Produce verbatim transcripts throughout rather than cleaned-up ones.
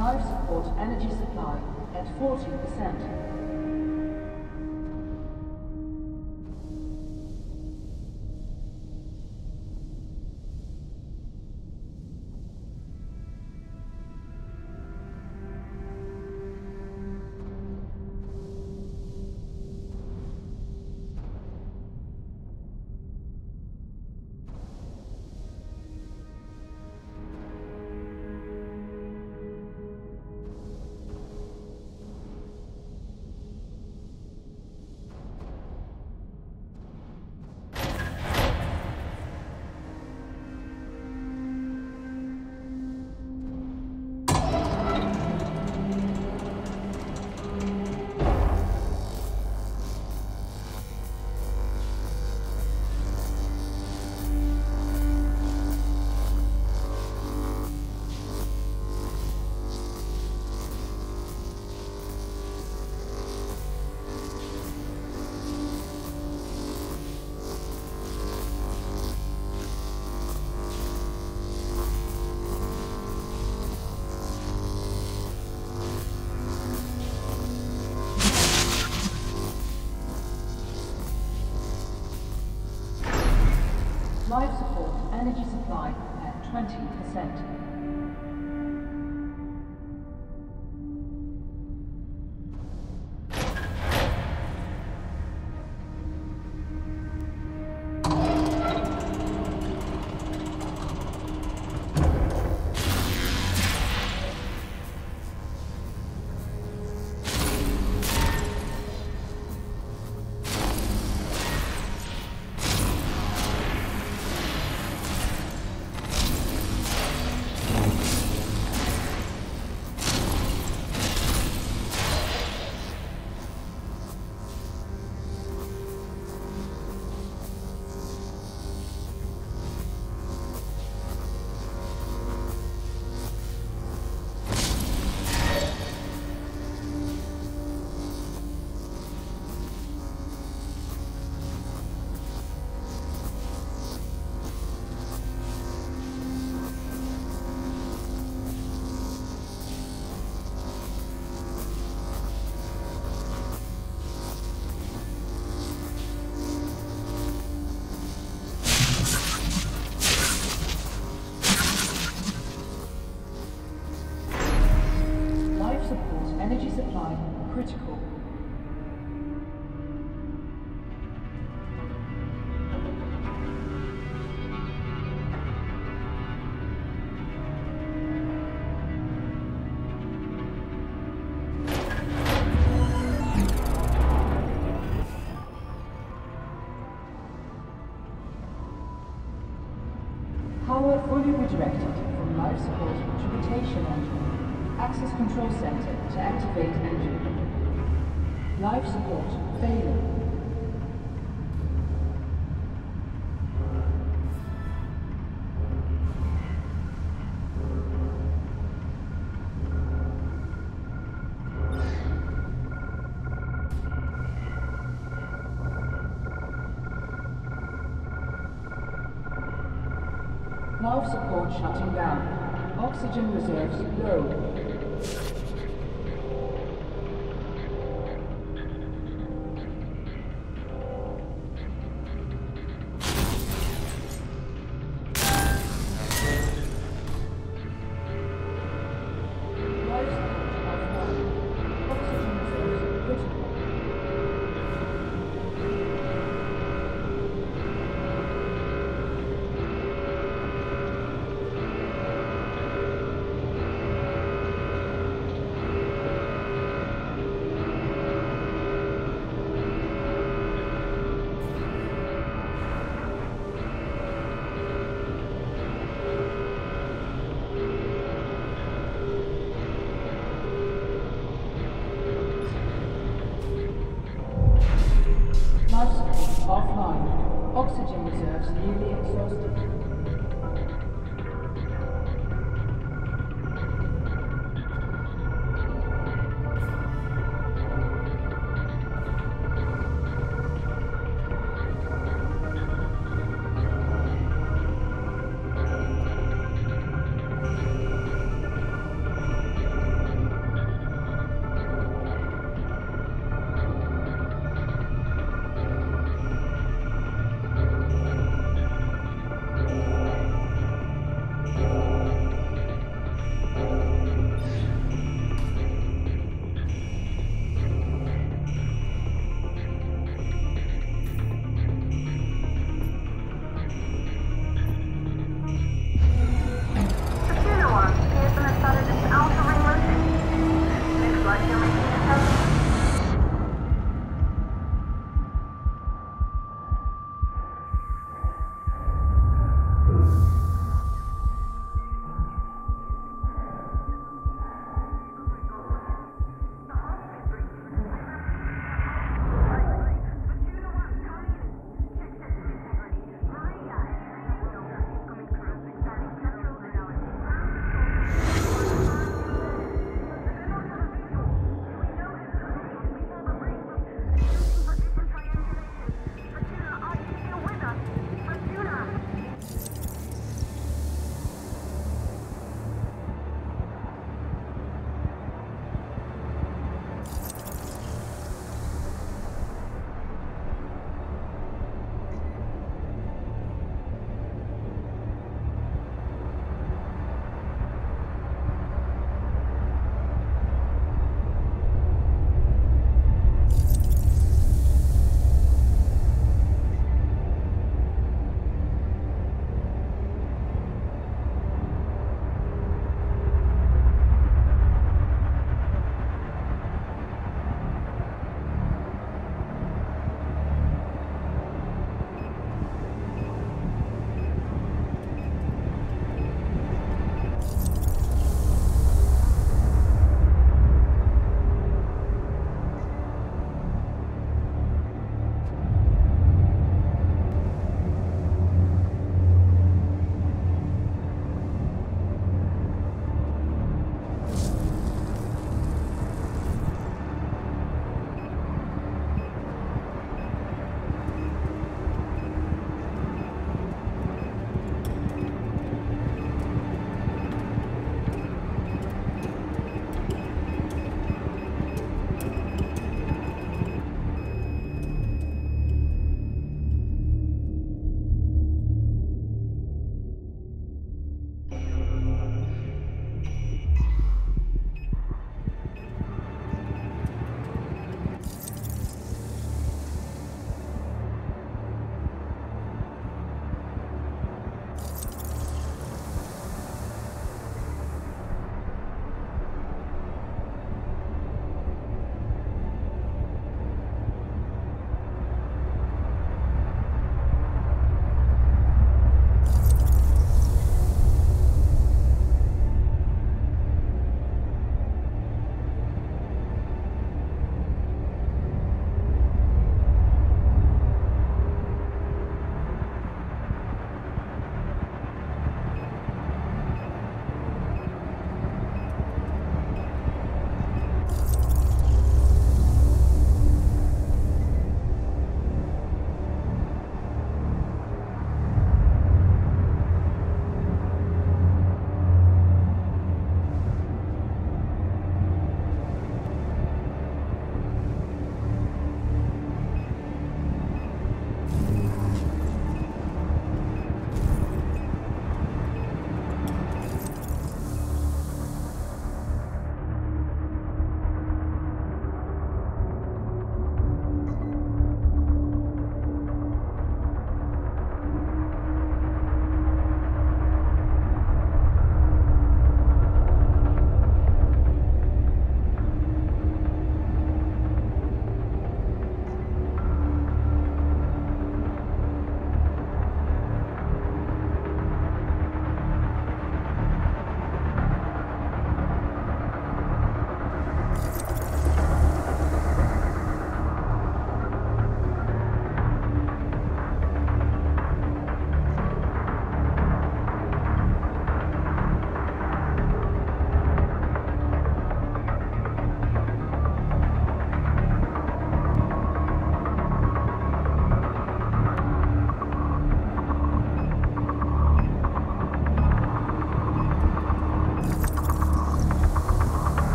Life support energy supply at forty percent. Life support energy supply at twenty percent. Energy supply critical. Power fully redirected from life support to rotation engine. Access control center to activate engine. Life support failing. Life support shutting down. Oxygen reserves low.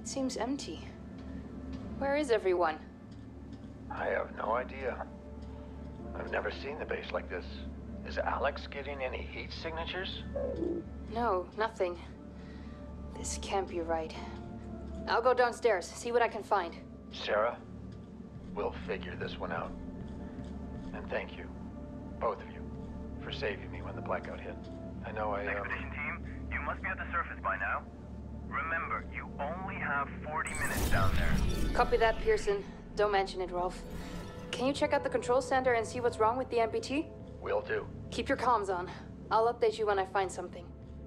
seems empty. Where is everyone? I have no idea. I've never seen the base like this. Is Alex getting any heat signatures? No, nothing. This can't be right. I'll go downstairs, see what I can find. Sarah, we'll figure this one out. And thank you, both of you, for saving me when the blackout hit. I know I, um... Expedition team, you must be at the surface by now. Remember, you only have forty minutes down there. Copy that, Pearson. Don't mention it, Rolf. Can you check out the control center and see what's wrong with the M P T? Will do. Keep your comms on. I'll update you when I find something.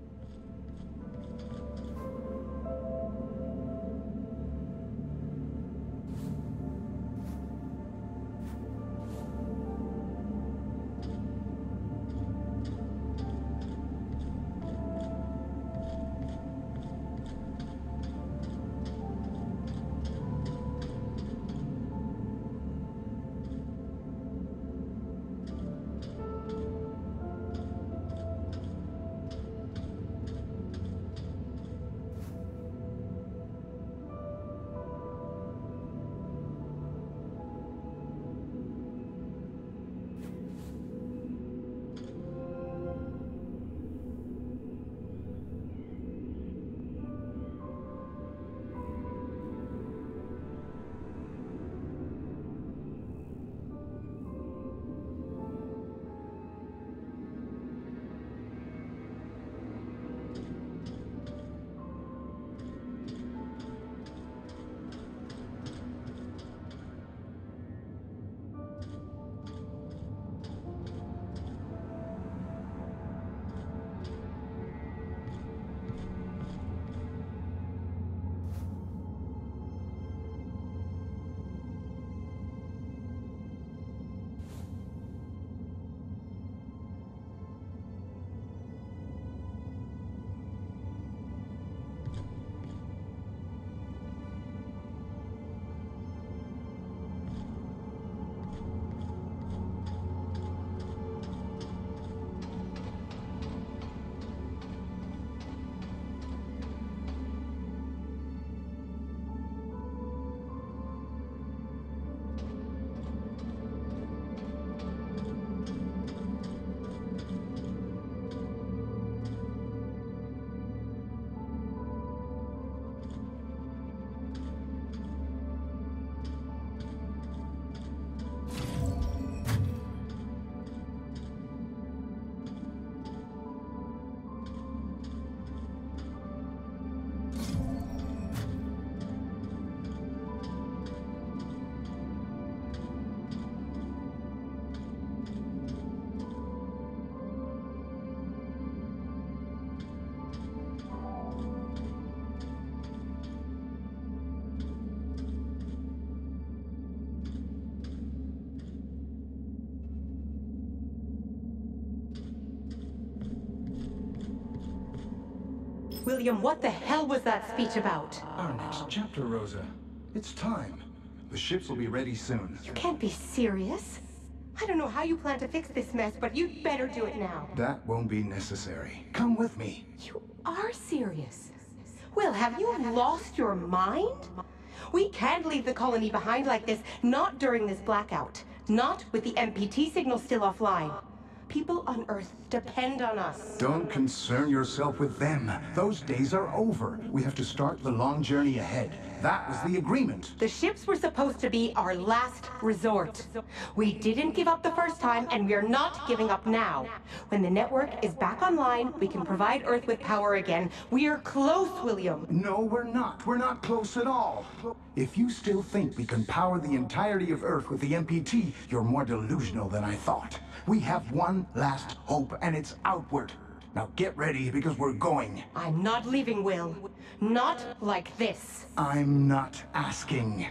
William, what the hell was that speech about? Our next chapter, Rosa. It's time. The ships will be ready soon. You can't be serious. I don't know how you plan to fix this mess, but you'd better do it now. That won't be necessary. Come with me. You are serious. Will, have you lost your mind? We can't leave the colony behind like this, not during this blackout. Not with the M P T signal still offline. People on Earth depend on us. Don't concern yourself with them. Those days are over. We have to start the long journey ahead. That was the agreement. The ships were supposed to be our last resort. We didn't give up the first time, and we're not giving up now. When the network is back online, we can provide Earth with power again. We're close, William. No, we're not. We're not close at all. If you still think we can power the entirety of Earth with the M P T, you're more delusional than I thought. We have one last hope, and it's outward. Now get ready, because we're going. I'm not leaving, Will. Not like this. I'm not asking.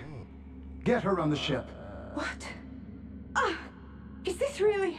Get her on the ship. What? Ah! Is this really...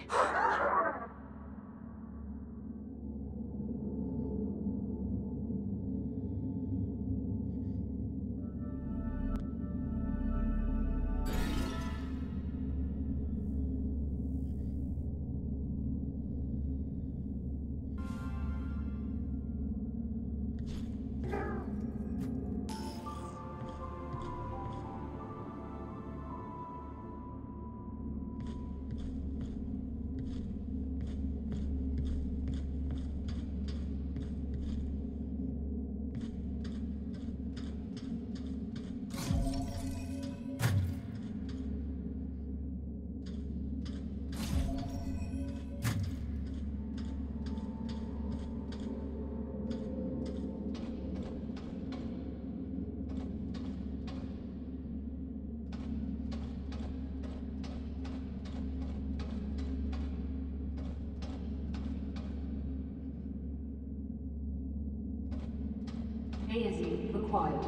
A Z required.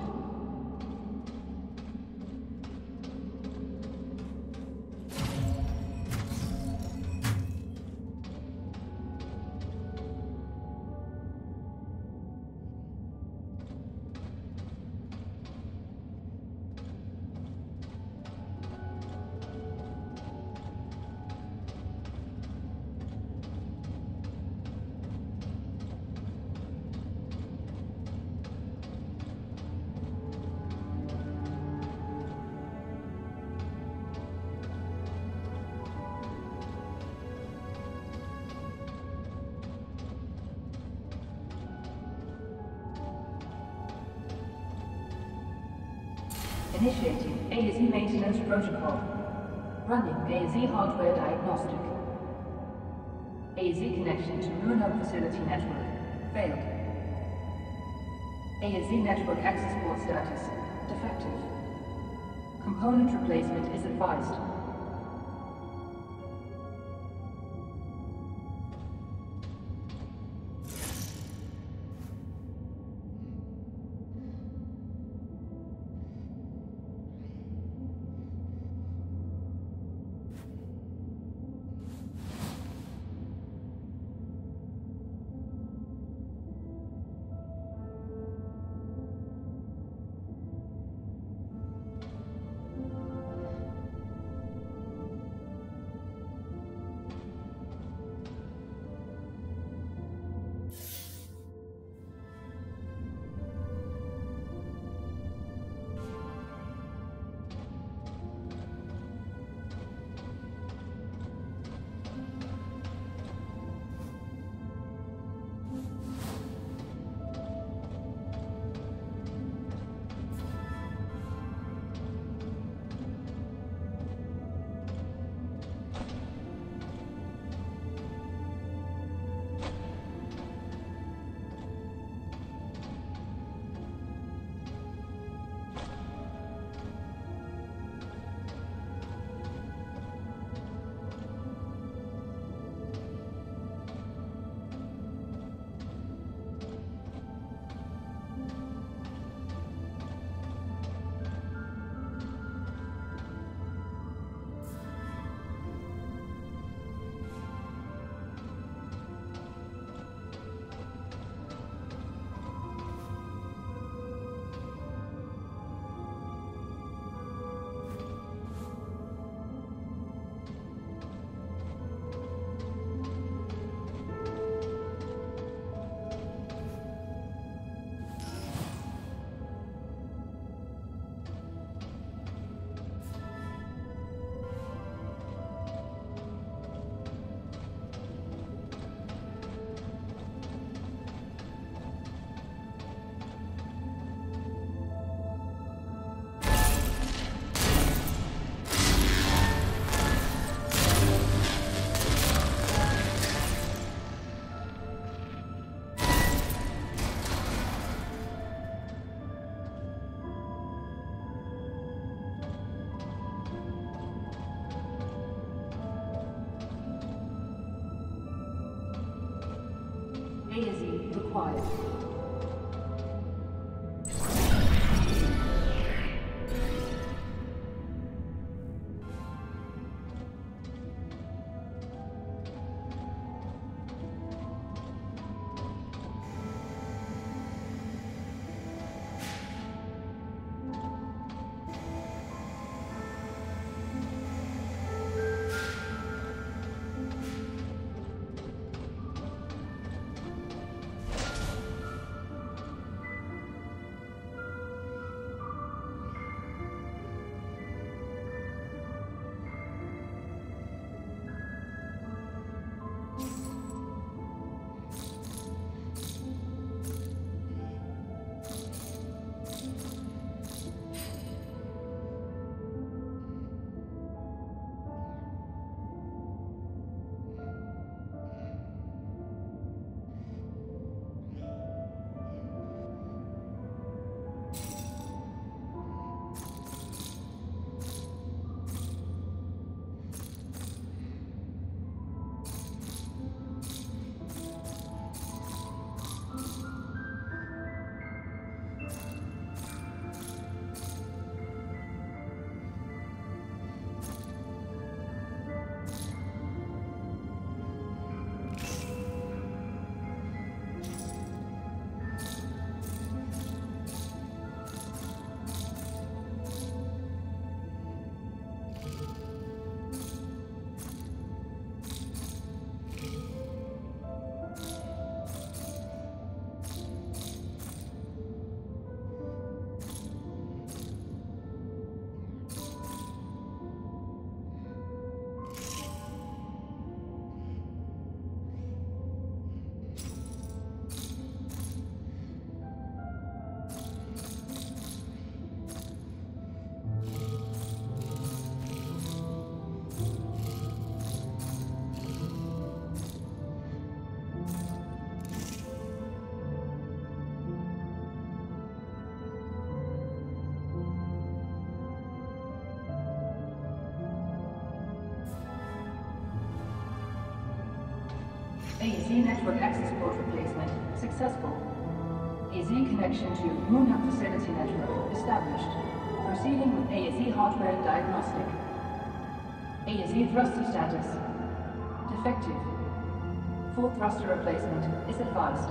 Initiating A Z maintenance protocol. Running A Z hardware diagnostic. A Z connection to Moon Hub facility network. Failed. A Z network access port status. Defective. Component replacement is advised. A Z required. A Z network access port replacement successful. A Z connection to Moon facility network established. Proceeding with A Z hardware diagnostic. A Z thruster status defective. Full thruster replacement is advised.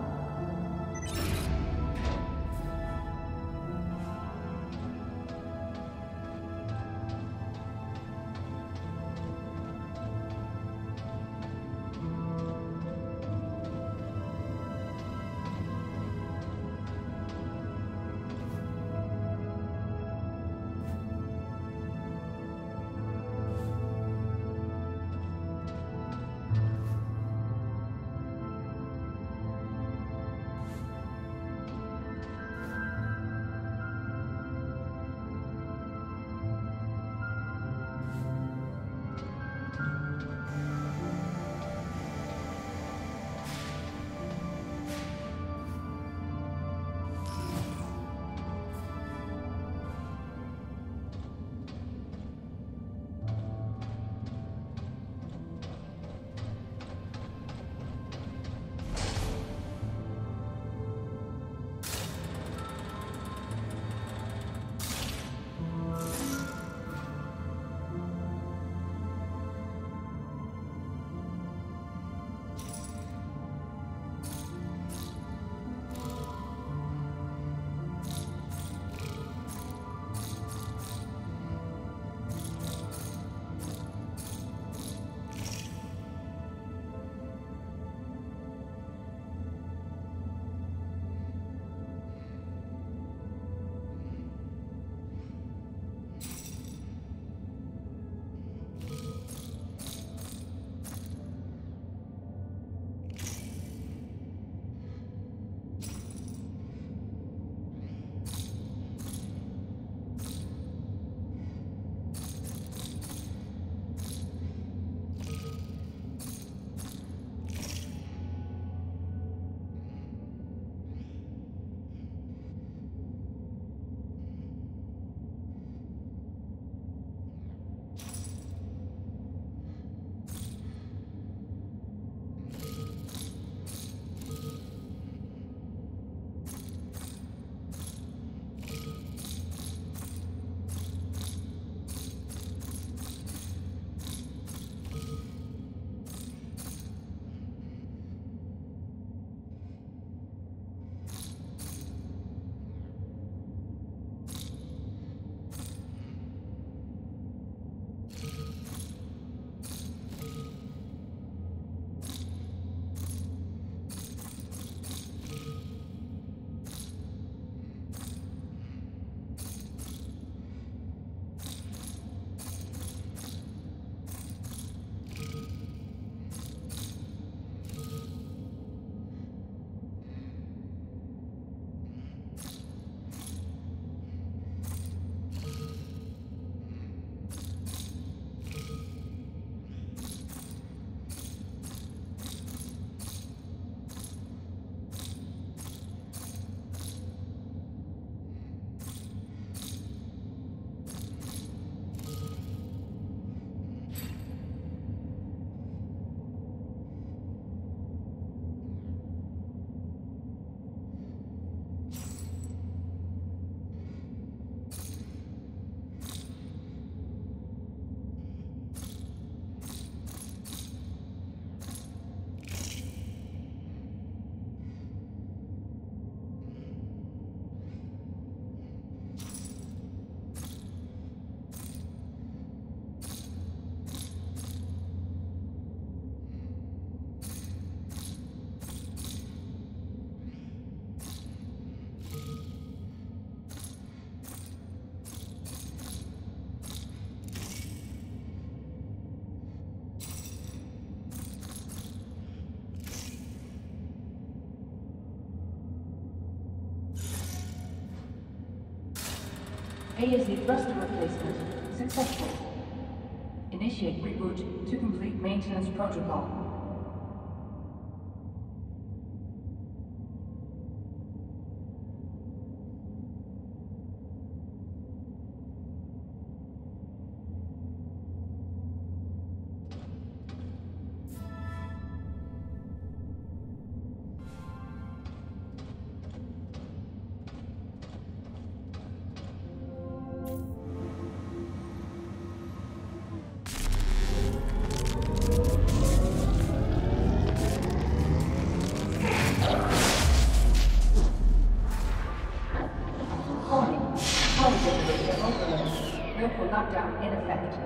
A S D thruster replacement successful. Initiate reboot to complete maintenance protocol. electrical lockdown in effect.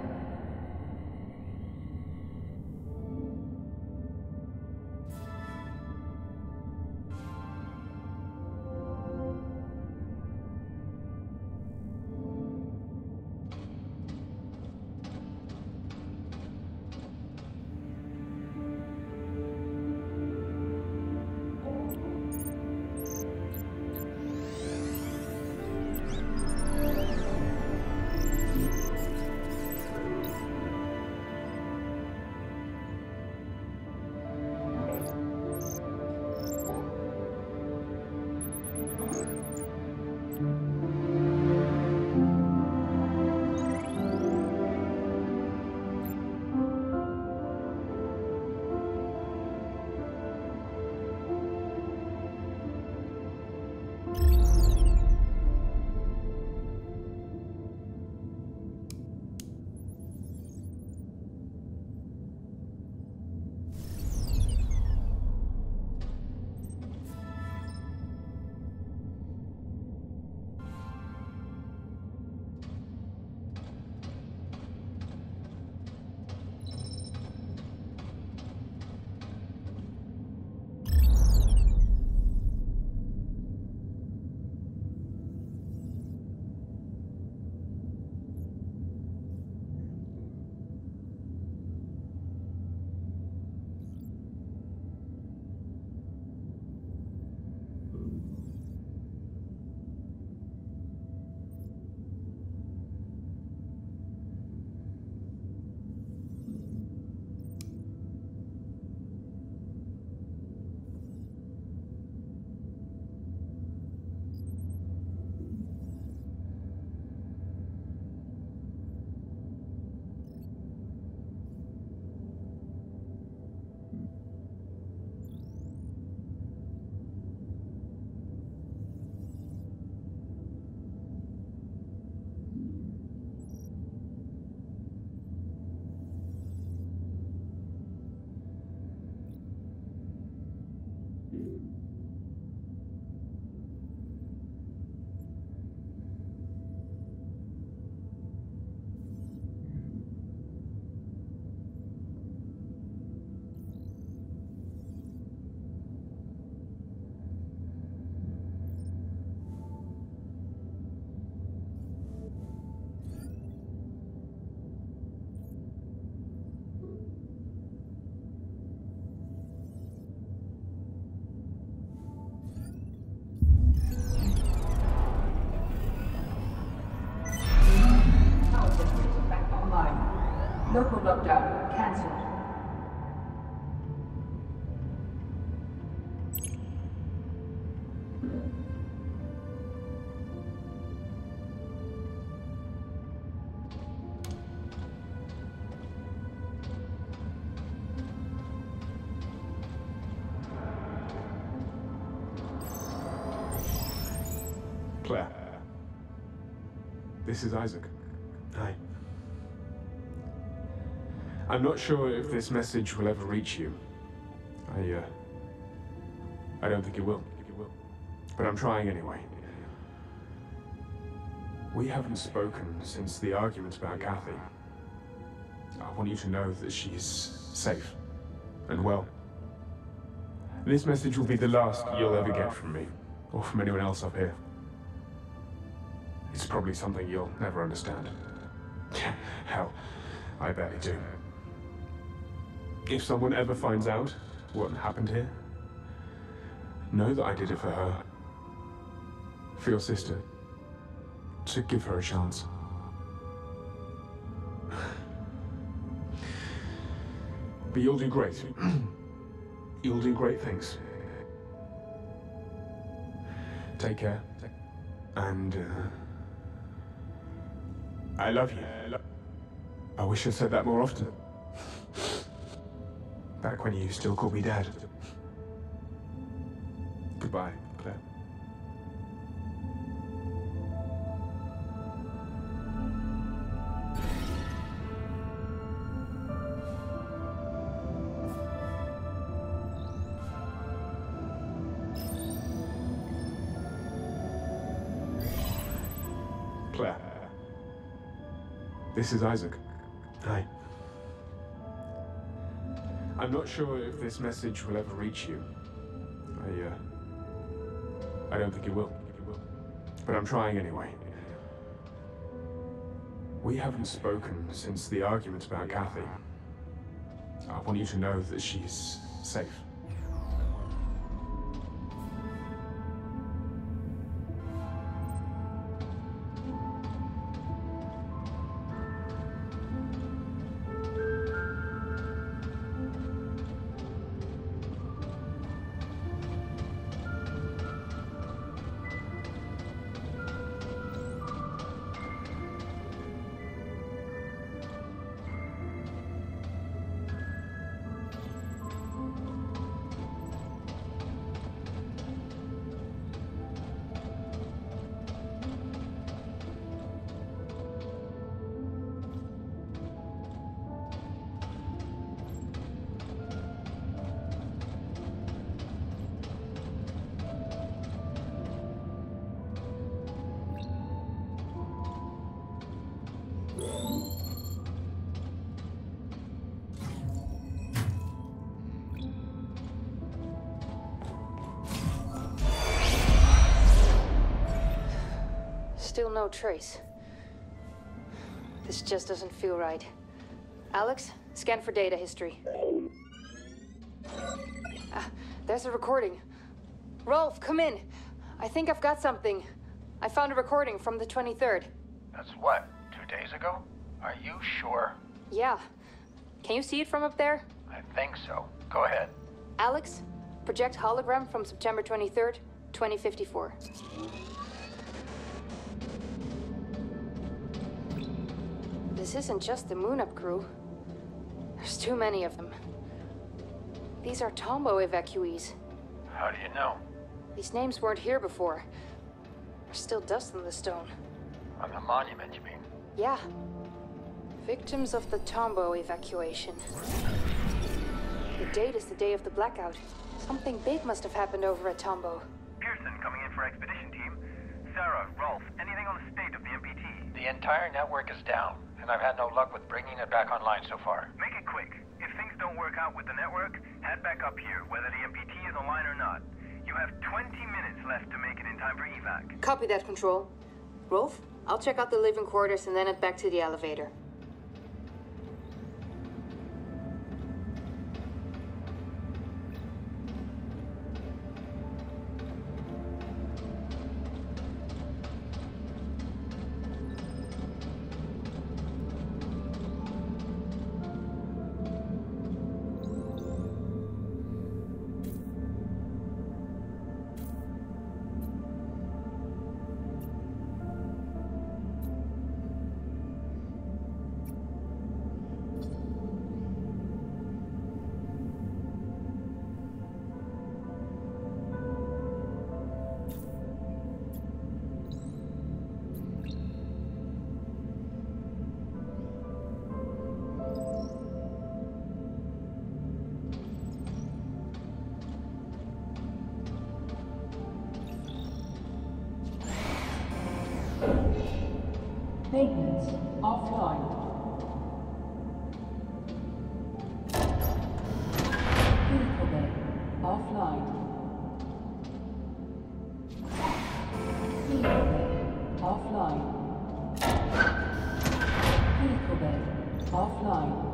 Local lockdown cancelled. Claire. This is Isaac. Hi. I'm not sure if this message will ever reach you. I, uh... I don't think it will. But I'm trying anyway. We haven't spoken since the argument about Kathy. I want you to know that she's safe and well. This message will be the last you'll ever get from me, or from anyone else up here. It's probably something you'll never understand. Hell, I barely do. If someone ever finds out what happened here, know that I did it for her. For your sister. To give her a chance. But you'll do great. You'll do great things. Take care. And, uh... I love you. I wish I said that more often. Back when you still called me Dad. Goodbye, Claire. Claire. This is Isaac. Hi. I'm not sure if this message will ever reach you. I, uh... I don't think it will. But I'm trying anyway. We haven't spoken since the argument about Kathy. I want you to know that she's safe. Still no trace. This just doesn't feel right. Alex, scan for data history. Ah, there's a recording. Rolf, come in. I think I've got something. I found a recording from the twenty-third. That's what, two days ago? Are you sure? Yeah. Can you see it from up there? I think so. Go ahead. Alex, project hologram from September twenty-third, twenty fifty-four. This isn't just the Moon-Up crew. There's too many of them. These are Tombo evacuees. How do you know? These names weren't here before. There's still dust on the stone. On the monument, you mean? Yeah. Victims of the Tombo evacuation. The date is the day of the blackout. Something big must have happened over at Tombo. Pearson coming in for expedition team. Sarah, Rolf, anything on the state of the M P T? The entire network is down, and I've had no luck with bringing it back online so far. Make it quick. If things don't work out with the network, head back up here, whether the M P T is online or not. You have twenty minutes left to make it in time for evac. Copy that, Control. Rolf, I'll check out the living quarters and then head back to the elevator. Maintenance offline. Vehicle bay offline. Vehicle bay offline. Vehicle bay offline.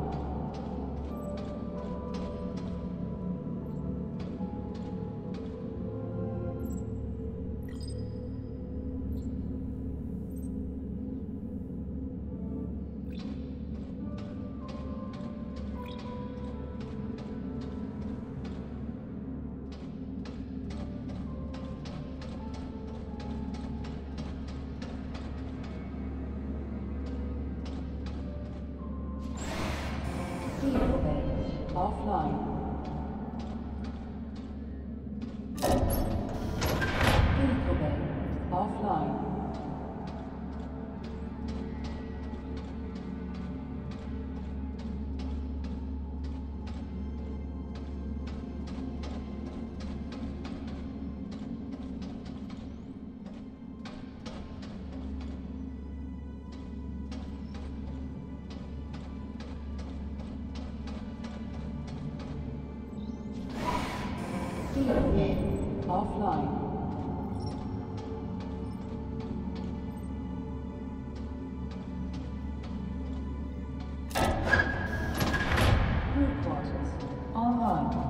Vehicle bay offline. Vehicle bay offline. Proceeding. Offline. Crew quarters. Online.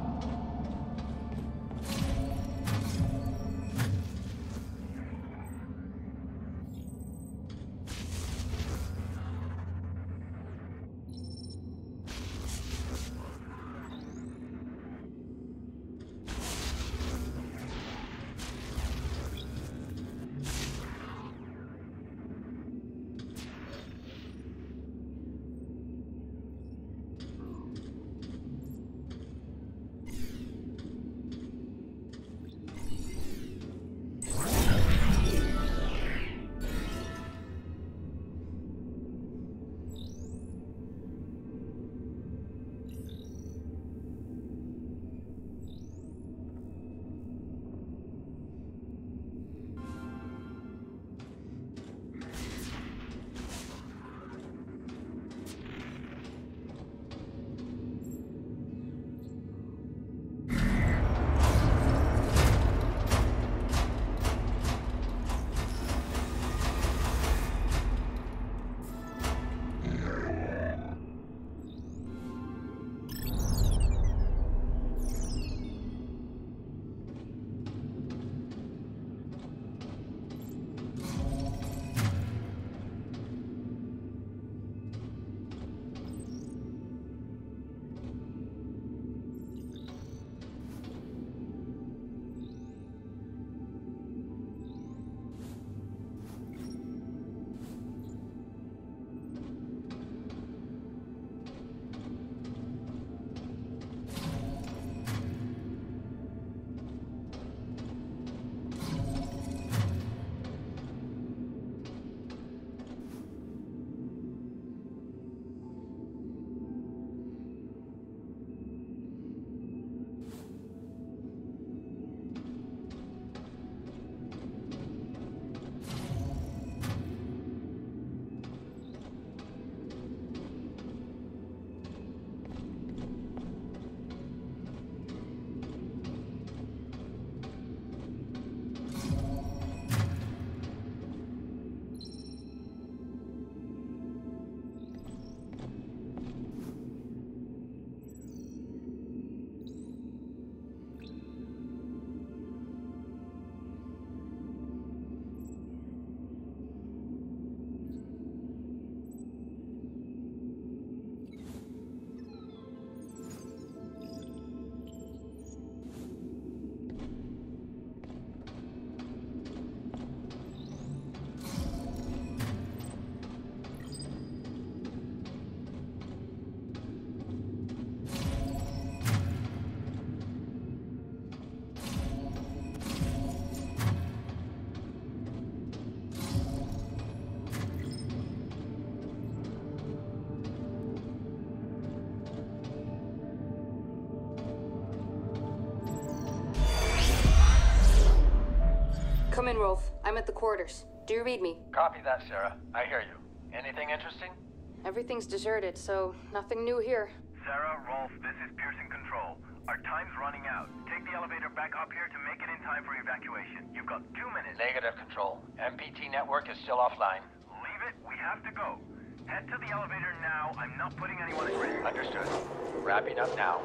Come in, Rolf. I'm at the quarters. Do you read me? Copy that, Sarah. I hear you. Anything interesting? Everything's deserted, so nothing new here. Sarah, Rolf, this is Pearson Control. Our time's running out. Take the elevator back up here to make it in time for evacuation. You've got two minutes. Negative, Control. M P T network is still offline. Leave it. We have to go. Head to the elevator now. I'm not putting anyone at risk. Understood. Wrapping up now.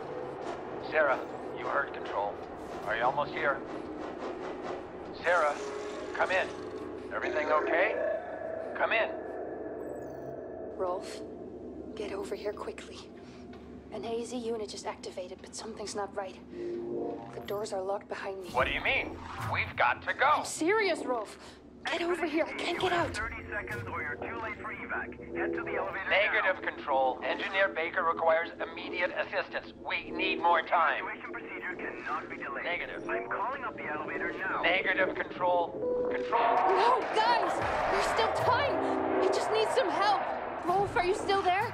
Sarah, you heard Control. Are you almost here? Sarah, come in. Everything okay? Come in. Rolf, get over here quickly. An A Z unit just activated, but something's not right. The doors are locked behind me. What do you mean? We've got to go. I'm serious, Rolf. Get over here. I can't get out. thirty seconds or you're too late for evac. Head to the elevator Negative, now. Control. Engineer Baker requires immediate assistance. We need more time. Evacuation procedure cannot be delayed. Negative. I'm calling up the elevator now. Negative, Control. Control. No, guys! There's still time! I just need some help! Rolf, are you still there?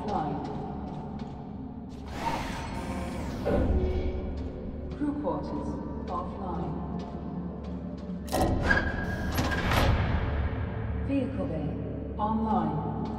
offline. Crew quarters offline. Vehicle bay online.